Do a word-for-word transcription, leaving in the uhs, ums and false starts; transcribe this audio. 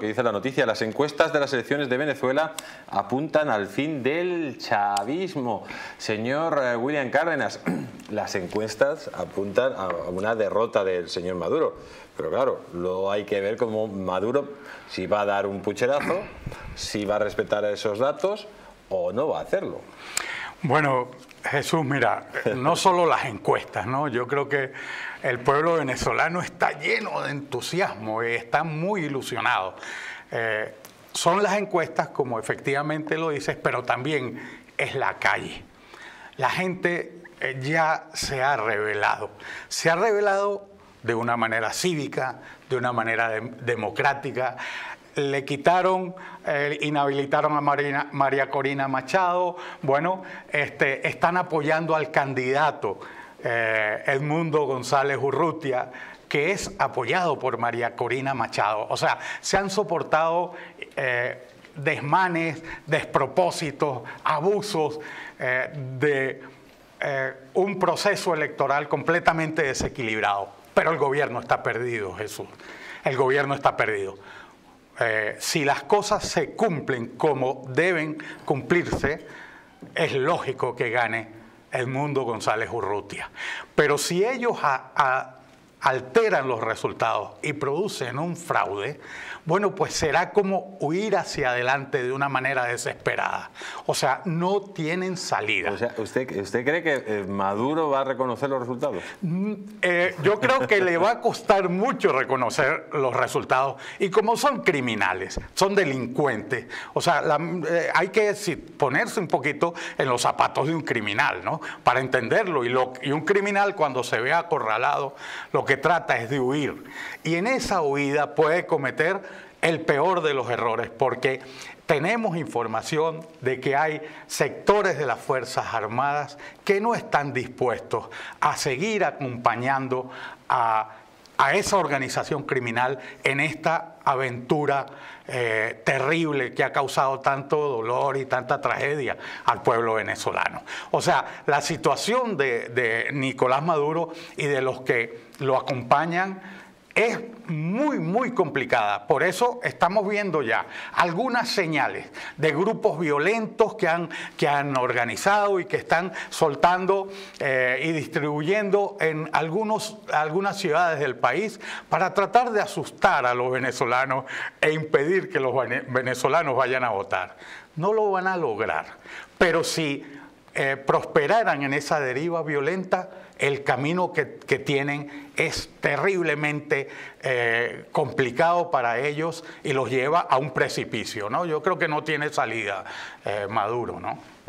que dice la noticia: las encuestas de las elecciones de Venezuela apuntan al fin del chavismo. Señor eh, William Cárdenas, las encuestas apuntan a una derrota del señor Maduro, pero claro, luego hay que ver cómo Maduro, si va a dar un pucherazo, si va a respetar esos datos o no va a hacerlo. Bueno, Jesús, mira, no solo las encuestas, ¿no? Yo creo que el pueblo venezolano está lleno de entusiasmo y está muy ilusionado. Eh, son las encuestas, como efectivamente lo dices, pero también es la calle. La gente eh, ya se ha revelado. Se ha revelado de una manera cívica, de una manera de, democrática. Le quitaron, eh, inhabilitaron a Marina, María Corina Machado. Bueno, este, están apoyando al candidato eh, Edmundo González Urrutia, que es apoyado por María Corina Machado. O sea, se han soportado eh, desmanes, despropósitos, abusos eh, de eh, un proceso electoral completamente desequilibrado. Pero el gobierno está perdido, Jesús. El gobierno está perdido. Eh, si las cosas se cumplen como deben cumplirse, es lógico que gane Edmundo González Urrutia. Pero si ellos a, a, alteran los resultados y producen un fraude, bueno, pues será como huir hacia adelante de una manera desesperada. O sea, no tienen salida. O sea, ¿usted, usted cree que Maduro va a reconocer los resultados? Eh, yo creo que le va a costar mucho reconocer los resultados. Y como son criminales, son delincuentes, o sea, la, eh, hay que si, ponerse un poquito en los zapatos de un criminal, ¿no? Para entenderlo. Y, lo, y un criminal, cuando se ve acorralado, lo que trata es de huir. Y en esa huida puede cometer el peor de los errores, porque tenemos información de que hay sectores de las Fuerzas Armadas que no están dispuestos a seguir acompañando a, a esa organización criminal en esta aventura eh, terrible que ha causado tanto dolor y tanta tragedia al pueblo venezolano. O sea, la situación de, de Nicolás Maduro y de los que lo acompañan es muy, muy complicada. Por eso estamos viendo ya algunas señales de grupos violentos que han, que han organizado y que están soltando eh, y distribuyendo en algunos, algunas ciudades del país para tratar de asustar a los venezolanos e impedir que los venezolanos vayan a votar. No lo van a lograr, pero si eh, prosperaran en esa deriva violenta, el camino que, que tienen es terriblemente eh, complicado para ellos y los lleva a un precipicio, ¿no? Yo creo que no tiene salida eh, Maduro, ¿no?